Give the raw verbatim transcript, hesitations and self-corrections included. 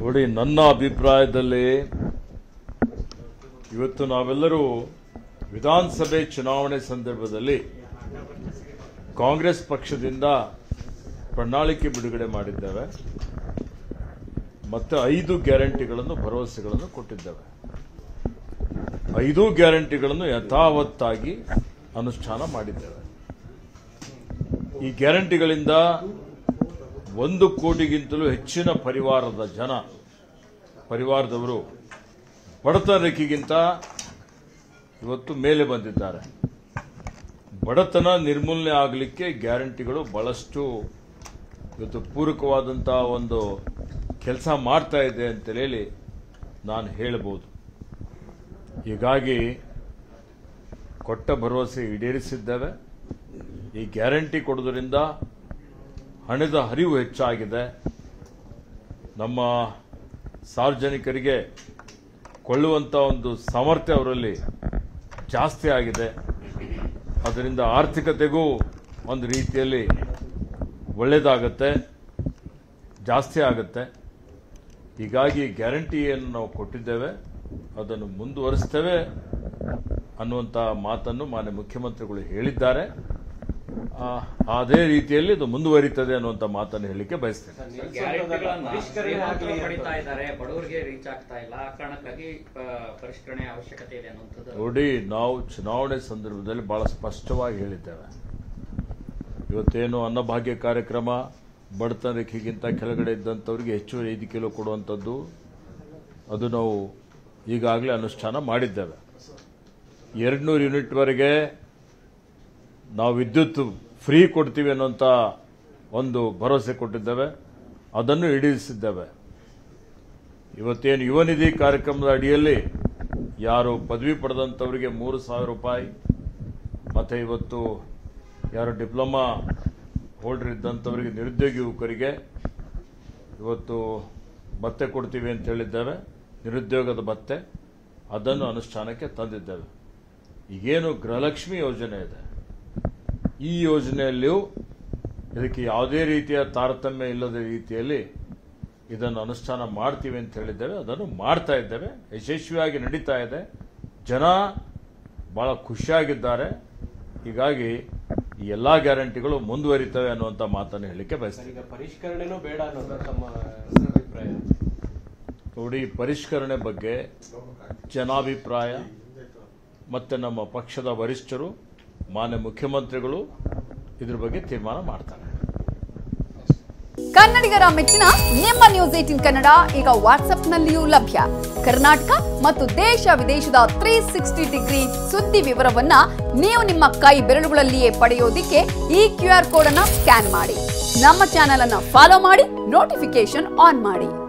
ನೋಡಿ, ನನ್ನ ಅಭಿಪ್ರಾಯದಲ್ಲಿ ಇವತ್ತು ನಾವೆಲ್ಲರೂ ವಿಧಾನಸಭೆ ಚುನಾವಣೆ ಸಂದರ್ಭದಲ್ಲಿ ಕಾಂಗ್ರೆಸ್ ಪಕ್ಷದಿಂದ ಪ್ರಣಾಳಿಕೆ ಬಿಡುಗಡೆ ಮಾಡಿದ್ದೇವೆ ಮತ್ತು ಐದು ಗ್ಯಾರಂಟಿಗಳನ್ನು ಭರವಸೆಗಳನ್ನು ಕೊಟ್ಟಿದ್ದೇವೆ. ಐದು ಗ್ಯಾರಂಟಿಗಳನ್ನು ಯಥಾವತ್ತಾಗಿ ಅನುಷ್ಠಾನ ಮಾಡಿದ್ದೇವೆ. ಈ ಗ್ಯಾರಂಟಿಗಳಿಂದ ಒಂದು ಕೋಟಿಗಿಂತಲೂ ಹೆಚ್ಚಿನ ಪರಿವಾರದ ಜನ ಪರಿವಾರದವರು ಬಡತನ ರೇಖೆಗಿಂತ ಇವತ್ತು ಮೇಲೆ ಬಂದಿದ್ದಾರೆ. ಬಡತನ ನಿರ್ಮೂಲನೆ ಆಗಲಿಕ್ಕೆ ಗ್ಯಾರಂಟಿಗಳು ಬಹಳಷ್ಟು ಇವತ್ತು ಪೂರಕವಾದಂತಹ ಒಂದು ಕೆಲಸ ಮಾಡ್ತಾ ಇದೆ ಅಂತ ಹೇಳಿ ನಾನು ಹೇಳಬಹುದು. ಹೀಗಾಗಿ ಕೊಟ್ಟ ಭರವಸೆ ಈಡೇರಿಸಿದ್ದೇವೆ. ಈ ಗ್ಯಾರಂಟಿ ಕೊಡೋದ್ರಿಂದ ಹಣದ ಹರಿವು ಹೆಚ್ಚಾಗಿದೆ. ನಮ್ಮ ಸಾರ್ವಜನಿಕರಿಗೆ ಕೊಳ್ಳುವಂಥ ಒಂದು ಸಾಮರ್ಥ್ಯ ಅವರಲ್ಲಿ ಜಾಸ್ತಿ ಆಗಿದೆ. ಅದರಿಂದ ಆರ್ಥಿಕತೆಗೂ ಒಂದು ರೀತಿಯಲ್ಲಿ ಒಳ್ಳೆಯದಾಗತ್ತೆ, ಜಾಸ್ತಿ ಆಗುತ್ತೆ. ಹೀಗಾಗಿ ಗ್ಯಾರಂಟಿಯನ್ನು ನಾವು ಕೊಟ್ಟಿದ್ದೇವೆ, ಅದನ್ನು ಮುಂದುವರಿಸ್ತೇವೆ ಅನ್ನುವಂಥ ಮಾತನ್ನು ಮಾನ್ಯ ಮುಖ್ಯಮಂತ್ರಿಗಳು ಹೇಳಿದ್ದಾರೆ. ಅದೇ ರೀತಿಯಲ್ಲಿ ಅದು ಮುಂದುವರಿತದೆ ಅನ್ನುವಂಥ ಮಾತನ್ನು ಹೇಳಲಿಕ್ಕೆ ಬಯಸ್ತೇನೆ. ನೋಡಿ, ನಾವು ಚುನಾವಣೆ ಸಂದರ್ಭದಲ್ಲಿ ಬಹಳ ಸ್ಪಷ್ಟವಾಗಿ ಹೇಳಿದ್ದೇವೆ. ಇವತ್ತೇನು ಅನ್ನಭಾಗ್ಯ ಕಾರ್ಯಕ್ರಮ ಬಡತನ ರೇಖೆಗಿಂತ ಕೆಳಗಡೆ ಇದ್ದಂಥವ್ರಿಗೆ ಹೆಚ್ಚುವರಿ ಐದು ಕಿಲೋ ಕೊಡುವಂಥದ್ದು, ಅದು ನಾವು ಈಗಾಗಲೇ ಅನುಷ್ಠಾನ ಮಾಡಿದ್ದೇವೆ. ಎರಡು ನೂರು ಯೂನಿಟ್ವರೆಗೆ ನಾವು ವಿದ್ಯುತ್ ಫ್ರೀ ಕೊಡ್ತೀವಿ ಅನ್ನೋಂಥ ಒಂದು ಭರವಸೆ ಕೊಟ್ಟಿದ್ದೇವೆ, ಅದನ್ನು ಈಡೇರಿಸಿದ್ದೇವೆ. ಇವತ್ತೇನು ಯುವ ನಿಧಿ ಕಾರ್ಯಕ್ರಮದ ಅಡಿಯಲ್ಲಿ ಯಾರು ಪದವಿ ಪಡೆದಂಥವರಿಗೆ ಮೂರು ಸಾವಿರ ರೂಪಾಯಿ ಮತ್ತು ಇವತ್ತು ಯಾರು ಡಿಪ್ಲೊಮಾ ಹೋಲ್ಡರ್ ಇದ್ದಂಥವರಿಗೆ ನಿರುದ್ಯೋಗಿ ಯುವಕರಿಗೆ ಇವತ್ತು ಭತ್ಯೆ ಕೊಡ್ತೀವಿ ಅಂತ ಹೇಳಿದ್ದೇವೆ. ನಿರುದ್ಯೋಗದ ಭತ್ಯೆ ಅದನ್ನು ಅನುಷ್ಠಾನಕ್ಕೆ ತಂದಿದ್ದೇವೆ. ಈಗೇನು ಗೃಹಲಕ್ಷ್ಮಿ ಯೋಜನೆ ಇದೆ, ಈ ಯೋಜನೆಯಲ್ಲಿಯೂ ಇದಕ್ಕೆ ಯಾವುದೇ ರೀತಿಯ ತಾರತಮ್ಯ ಇಲ್ಲದ ರೀತಿಯಲ್ಲಿ ಇದನ್ನು ಅನುಷ್ಠಾನ ಮಾಡ್ತೀವಿ ಅಂತ ಹೇಳಿದ್ದೇವೆ. ಅದನ್ನು ಮಾಡ್ತಾ ಇದ್ದೇವೆ, ಯಶಸ್ವಿಯಾಗಿ ನಡೀತಾ ಇದೆ. ಜನ ಬಹಳ ಖುಷಿಯಾಗಿದ್ದಾರೆ. ಹೀಗಾಗಿ ಈ ಎಲ್ಲಾ ಗ್ಯಾರಂಟಿಗಳು ಮುಂದುವರಿತವೆ ಅನ್ನುವಂಥ ಮಾತನ್ನು ಹೇಳಲಿಕ್ಕೆ ಬಯಸ್ತೀನಿ. ಪರಿಷ್ಕರಣೆನೂ ಬೇಡ ಅನ್ನೋದು ತಮ್ಮ ಅಭಿಪ್ರಾಯ. ನೋಡಿ, ಪರಿಷ್ಕರಣೆ ಬಗ್ಗೆ ಜನಾಭಿಪ್ರಾಯ ಮತ್ತೆ ನಮ್ಮ ಪಕ್ಷದ ವರಿಷ್ಠರು ಮಾನ್ಯ ಮುಖ್ಯಮಂತ್ರಿಗಳು ಇದ್ರ ಬಗ್ಗೆ ತೀರ್ಮಾನ ಮಾಡ್ತಾರೆ. ಕನ್ನಡಿಗರ ಮೆಚ್ಚಿನ ನಿಮ್ಮ ನ್ಯೂಸ್ ಏಟೀನ್ ಕನ್ನಡ ಈಗ ವಾಟ್ಸ್ಆಪ್ನಲ್ಲಿಯೂ ಲಭ್ಯ. ಕರ್ನಾಟಕ ಮತ್ತು ದೇಶ ವಿದೇಶದ ತ್ರೀ ಸಿಕ್ಸ್ಟಿ ಡಿಗ್ರಿ ಸುದ್ದಿ ವಿವರವನ್ನ ನೀವು ನಿಮ್ಮ ಕೈ ಬೆರಳುಗಳಲ್ಲಿಯೇ ಪಡೆಯೋದಿಕ್ಕೆ ಈ ಕ್ಯೂ ಆರ್ ಕೋಡ್ ಅನ್ನ ಸ್ಕ್ಯಾನ್ ಮಾಡಿ. ನಮ್ಮ ಚಾನೆಲ್ ಅನ್ನ ಫಾಲೋ ಮಾಡಿ, ನೋಟಿಫಿಕೇಶನ್ ಆನ್ ಮಾಡಿ.